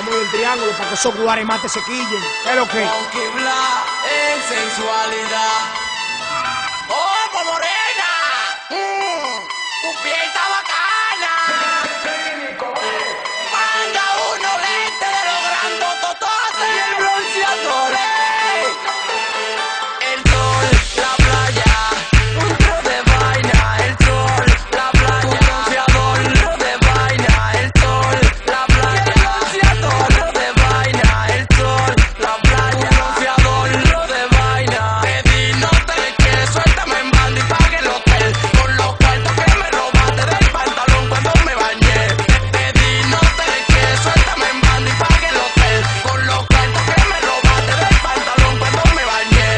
Vamos del triángulo para que esos guaremates se quillen. ¿Qué es lo que? Funky Black en sensualidad. ¡Oh, morena! ¡Tu piel está bacana! Manda uno lente de los grandotototes y el bronceador. El sol, la playa, un tro de vaina. El sol, la playa, un bronceador, tro de vaina. El sol, la playa, el bronceador, tro de vaina. El sol, la playa, un bronceador, tro de vaina. Te di, no te quedes, suéltame en banda y pague el hotel con los cuartos que me robaste del pantalón cuando me bañé. Te di, no te quedes, suéltame en banda y pague el hotel con los cuartos que me robaste del pantalón cuando me bañé.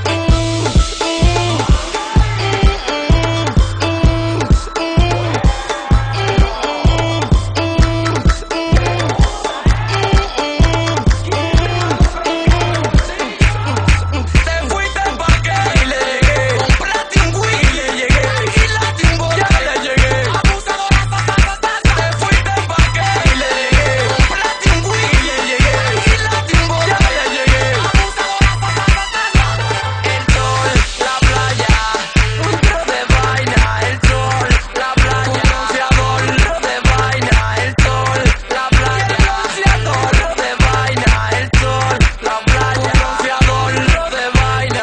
Te fuiste pa' qué y le llegué. Compraste un whisky y le llegué. Alquilaste un bote ya le llegué. Abusadora, te fuiste pa' qué y le llegué. Compraste un whisky y le llegué. Alquilaste un bote ya le llegué. Abusadora, el sol, la playa, un tro de vaina. El sol, la playa, un bronceador, tro de vaina. El sol, la playa, el bronceador, tro de vaina. El sol, la playa, un bronceador, tro de vaina.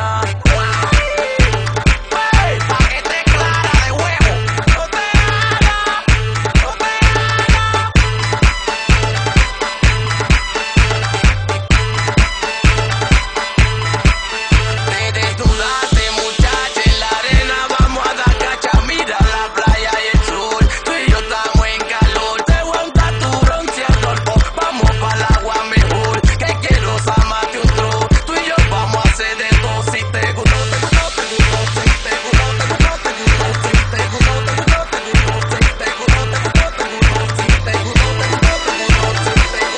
Hey, pa' que esté clara de huevo, no te hagas, no te hagas. Te desnudaste, muchacha, en la arena vamos a dar cacha. Mira la playa y el sol, tú y yo estamos en calor. Te voy a untar tu bronceador, vamos pa'l agua mejor. Que quiero zamarte un tro, tú y yo vamos a hacer de todo. Si te gustó, te gustó, te gustó, si te gustó, te gustó, te gustó, si te gustó, te gustó, te gustó, si te gustó, te gustó, te gustó, si te gustó, te gustó, te gustó, si te gustó, te gustó, te gustó, si te gustó, te gustó, te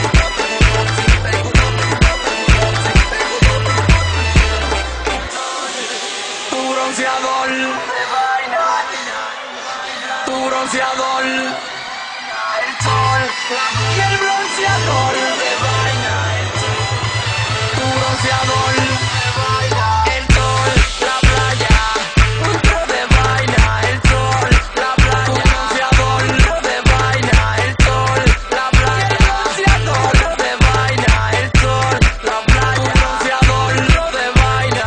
gustó. Tu bronceador de vaina, tu bronceador, el sol y el bronceador de vaina, tu bronceador de vaina, el sol, la playa, un tro de vaina, el sol, la playa, tu bronceador de vaina, el sol, la playa, el bronceador de vaina, el sol, la playa, tu bronceador de vaina.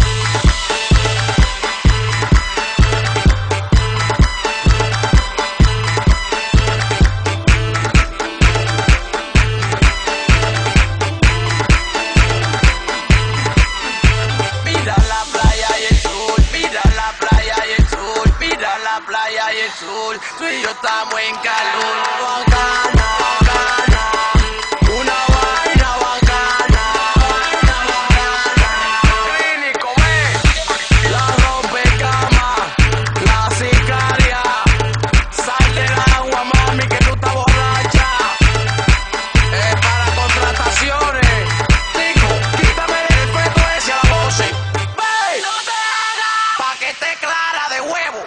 Mira la playa y el sol, mira la playa y el sol, mira la playa y el sol, tú y yo estamos en calor. Bacana, bacana, una vaina bacana, vaina bacana. Clínico, ve, la rompecama, la sicaria, sal del agua, mami, que tú estás borracha. Para contrataciones, digo, quítame el efecto ese a la voz. ¡Ve! ¡No te hagas! Pa' que esté clara de huevo.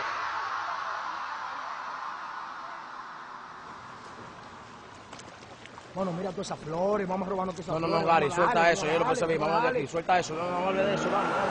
Bueno, mira todas esas flores, vamos robando todas esas No, flores. Gary, Vamos, suelta dale, eso, vamos, yo lo dale, pensé bien, vamos, vamos de dale. aquí, suelta eso, no hable de eso, vamos.